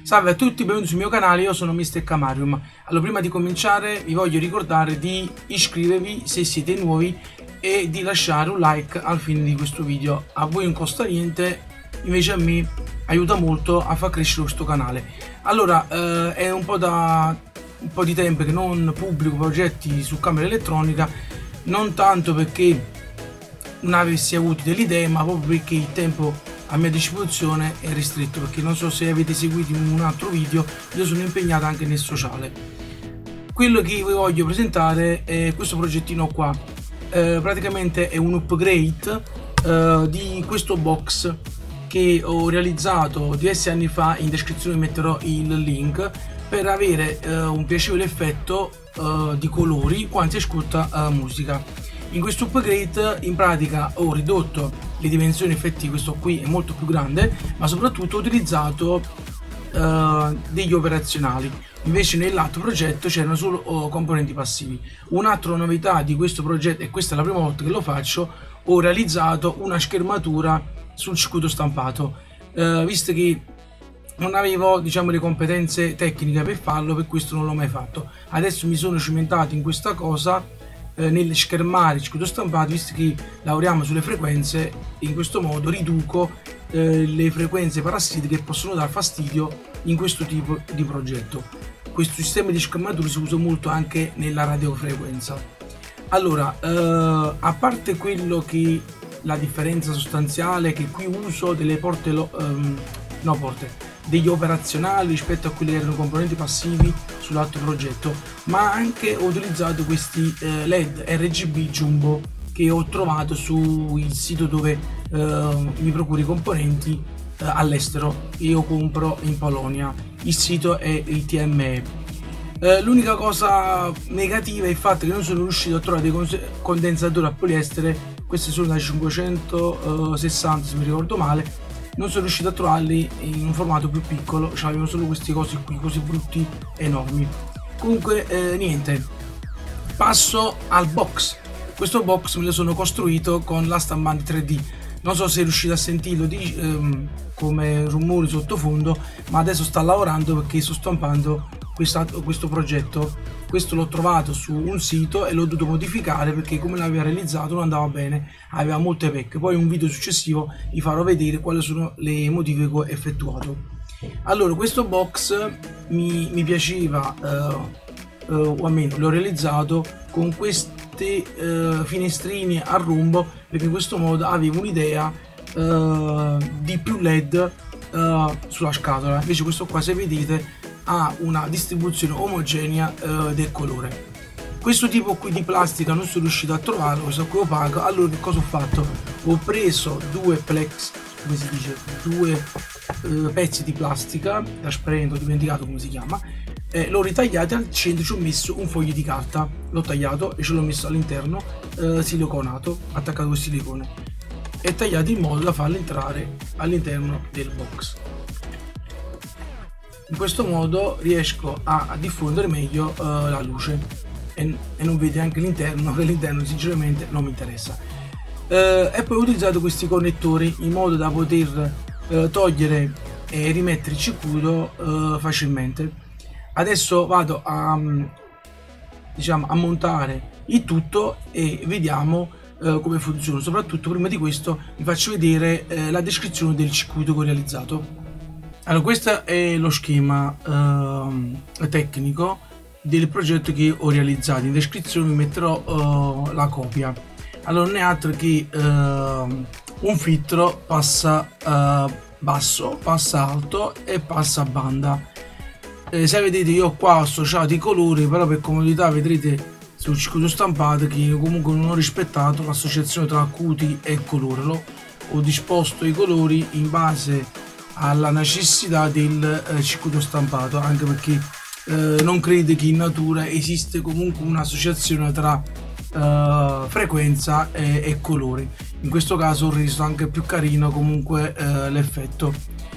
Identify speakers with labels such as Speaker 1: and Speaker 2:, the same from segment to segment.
Speaker 1: Salve a tutti, benvenuti sul mio canale, io sono Mr. Camarium. Allora, prima di cominciare vi voglio ricordare di iscrivervi se siete nuovi e di lasciare un like al fine di questo video. A voi non costa niente, invece a me aiuta molto a far crescere questo canale. Allora, è un po' di tempo che non pubblico progetti su camera elettronica, non tanto perché non avessi avuto delle idee, ma proprio perché il tempo a mia disposizione è ristretto, perché non so se avete seguito in un altro video, io sono impegnato anche nel sociale. Quello che vi voglio presentare è questo progettino qua. Praticamente è un upgrade di questo box che ho realizzato diversi anni fa. In descrizione metterò il link per avere un piacevole effetto di colori quando si ascolta musica. In questo upgrade in pratica ho ridotto le dimensioni effettive, questo qui è molto più grande, ma soprattutto ho utilizzato degli operazionali. Invece nell'altro progetto c'erano solo componenti passivi. Un'altra novità di questo progetto, e questa è la prima volta che lo faccio, ho realizzato una schermatura sul circuito stampato, visto che non avevo, diciamo, le competenze tecniche per farlo, per questo non l'ho mai fatto. Adesso mi sono cimentato in questa cosa, nel schermare il circuito stampato, visto che lavoriamo sulle frequenze. In questo modo riduco le frequenze parassitiche che possono dar fastidio in questo tipo di progetto. Questo sistema di schermatura si usa molto anche nella radiofrequenza. Allora, a parte quello che la differenza sostanziale, che qui uso delle degli operazionali rispetto a quelli che erano componenti passivi sull'altro progetto, ma anche ho utilizzato questi LED RGB Jumbo che ho trovato sul sito dove mi procuro i componenti all'estero. Io compro in Polonia, il sito è il TME. L'unica cosa negativa è il fatto che non sono riuscito a trovare dei condensatori a poliestere. Questi sono da 560 se mi ricordo male. Non sono riuscito a trovarli in un formato più piccolo, cioè avevo solo questi cosi qui, così brutti, enormi. Comunque niente, passo al box. Questo box me lo sono costruito con la stampante 3D. Non so se riuscite a sentirlo come rumori sottofondo, ma adesso sto lavorando perché sto stampando questo progetto. Questo l'ho trovato su un sito e l'ho dovuto modificare perché come l'aveva realizzato non andava bene, aveva molte pecche. Poi in un video successivo vi farò vedere quali sono le modifiche che ho effettuato. Allora, questo box mi piaceva, o almeno l'ho realizzato con queste finestrini a rombo, perché in questo modo avevo un'idea di più LED sulla scatola. Invece questo qua, se vedete, ha una distribuzione omogenea del colore. Questo tipo qui di plastica non sono riuscito a trovarlo, questo qui opaco. Allora che cosa ho fatto? Ho preso due pezzi di plastica trasparente, ho dimenticato come si chiama, l'ho ritagliato, al centro ci ho messo un foglio di carta, l'ho tagliato e ce l'ho messo all'interno siliconato, attaccato con silicone, e tagliato in modo da farlo entrare all'interno del box. In questo modo riesco a diffondere meglio la luce e non vede anche l'interno, perché l'interno sinceramente non mi interessa. E poi ho utilizzato questi connettori in modo da poter togliere e rimettere il circuito facilmente. Adesso vado a montare il tutto e vediamo come funziona. Soprattutto prima di questo vi faccio vedere la descrizione del circuito che ho realizzato. Allora, questo è lo schema tecnico del progetto che ho realizzato. In descrizione vi metterò la copia. Allora, non è altro che un filtro passa basso, passa alto e passa a banda. Se vedete, io qua ho associato i colori, però per comodità vedrete sul circuito stampato che io comunque non ho rispettato l'associazione tra acuti e colore. Ho disposto i colori in base alla necessità del circuito stampato, anche perché non credo che in natura esiste comunque un'associazione tra frequenza e colori. In questo caso ho reso anche più carino comunque l'effetto.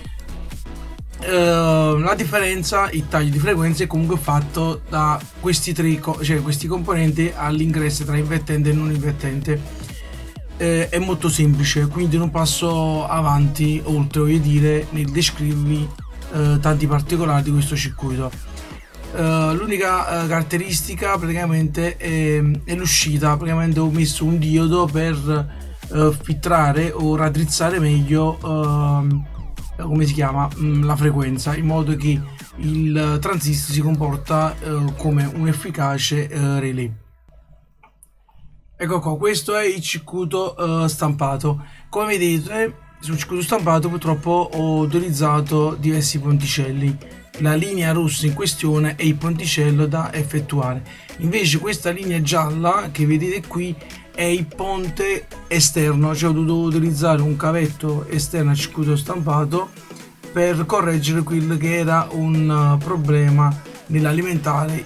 Speaker 1: La differenza, il taglio di frequenza è comunque fatto da questi questi componenti all'ingresso tra invertente e non invertente. È molto semplice, quindi non passo avanti oltre, voglio dire, nel descrivervi tanti particolari di questo circuito. L'unica caratteristica praticamente è l'uscita. Praticamente ho messo un diodo per filtrare o raddrizzare meglio come si chiama, la frequenza, in modo che il transistor si comporta come un efficace relay. Ecco qua, questo è il circuito stampato. Come vedete, sul circuito stampato purtroppo ho utilizzato diversi ponticelli. La linea rossa in questione è il ponticello da effettuare, invece questa linea gialla che vedete qui è il ponte esterno, cioè ho dovuto utilizzare un cavetto esterno al circuito stampato per correggere quello che era un problema nell'alimentare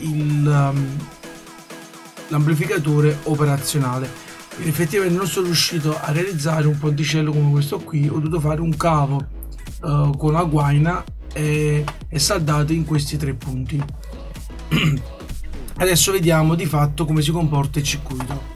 Speaker 1: l'amplificatore operazionale. Quindi effettivamente non sono riuscito a realizzare un ponticello come questo qui, ho dovuto fare un cavo con la guaina e saldato in questi 3 punti. Adesso vediamo di fatto come si comporta il circuito.